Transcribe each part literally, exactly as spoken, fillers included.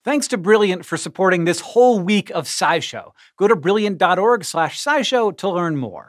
Thanks to Brilliant for supporting this whole week of SciShow. Go to brilliant.org slash SciShow to learn more.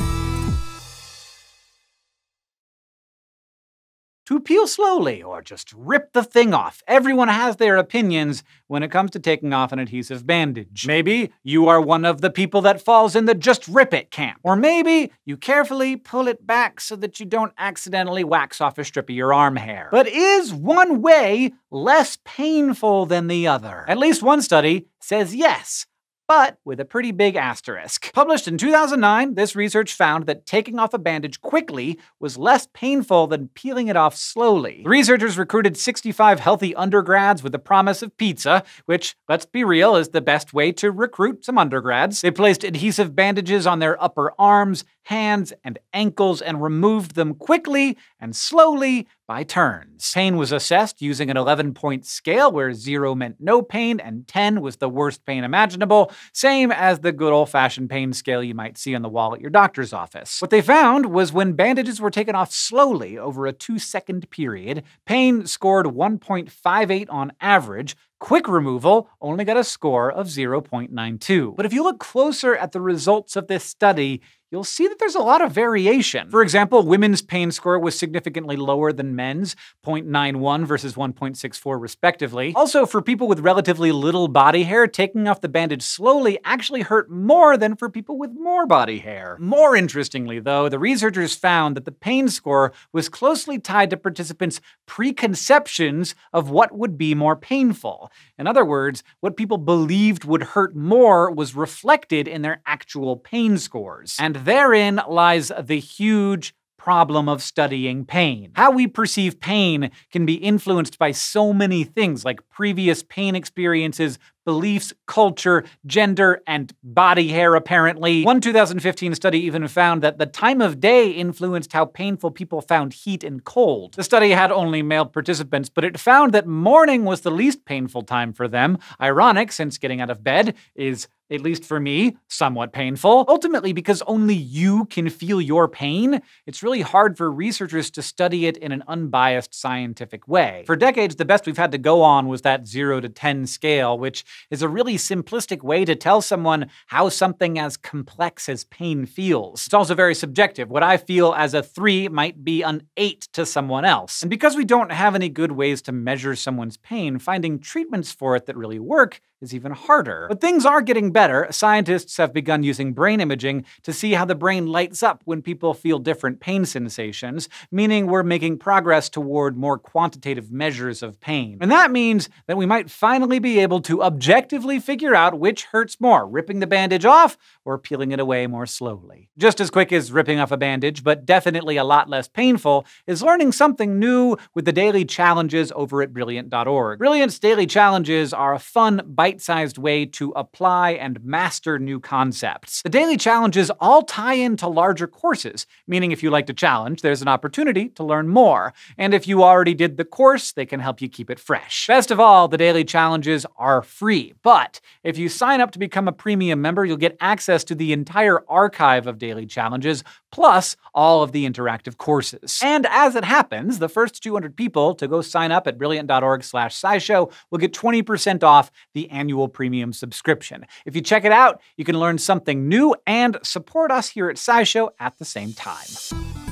To peel slowly, or just rip the thing off. Everyone has their opinions when it comes to taking off an adhesive bandage. Maybe you are one of the people that falls in the just rip it camp. Or maybe you carefully pull it back so that you don't accidentally wax off a strip of your arm hair. But is one way less painful than the other? At least one study says yes, but with a pretty big asterisk. Published in two thousand nine, this research found that taking off a bandage quickly was less painful than peeling it off slowly. The researchers recruited sixty-five healthy undergrads with the promise of pizza, which, let's be real, is the best way to recruit some undergrads. They placed adhesive bandages on their upper arms, hands, and ankles and removed them quickly and slowly by turns. Pain was assessed using an eleven-point scale where zero meant no pain and ten was the worst pain imaginable, same as the good old-fashioned pain scale you might see on the wall at your doctor's office. What they found was when bandages were taken off slowly over a two-second period, pain scored one point five eight on average. Quick removal only got a score of zero point nine two. But if you look closer at the results of this study, you'll see that there's a lot of variation. For example, women's pain score was significantly lower than men's, zero point nine one versus one point six four respectively. Also, for people with relatively little body hair, taking off the bandage slowly actually hurt more than for people with more body hair. More interestingly, though, the researchers found that the pain score was closely tied to participants' preconceptions of what would be more painful. In other words, what people believed would hurt more was reflected in their actual pain scores. And therein lies the huge problem of studying pain. How we perceive pain can be influenced by so many things like previous pain experiences, beliefs, culture, gender, and body hair, apparently. One two thousand fifteen study even found that the time of day influenced how painful people found heat and cold. The study had only male participants, but it found that morning was the least painful time for them. Ironic, since getting out of bed is, at least for me, somewhat painful. Ultimately, because only you can feel your pain, it's really hard for researchers to study it in an unbiased scientific way. For decades, the best we've had to go on was that zero to ten scale, which is a really simplistic way to tell someone how something as complex as pain feels. It's also very subjective. What I feel as a three might be an eight to someone else. And because we don't have any good ways to measure someone's pain, finding treatments for it that really work is even harder. But things are getting better. Scientists have begun using brain imaging to see how the brain lights up when people feel different pain sensations, meaning we're making progress toward more quantitative measures of pain. And that means that we might finally be able to objectively figure out which hurts more, ripping the bandage off or peeling it away more slowly. Just as quick as ripping off a bandage, but definitely a lot less painful, is learning something new with the daily challenges over at brilliant dot org. Brilliant's daily challenges are a fun, bite-sized way to apply and master new concepts. The daily challenges all tie into larger courses, meaning if you like to challenge, there's an opportunity to learn more. And if you already did the course, they can help you keep it fresh. Best of all, the daily challenges are free. But if you sign up to become a premium member, you'll get access to the entire archive of daily challenges, plus all of the interactive courses. And as it happens, the first two hundred people to go sign up at brilliant dot org slash SciShow will get twenty percent off the annual premium subscription. If you check it out, you can learn something new and support us here at SciShow at the same time.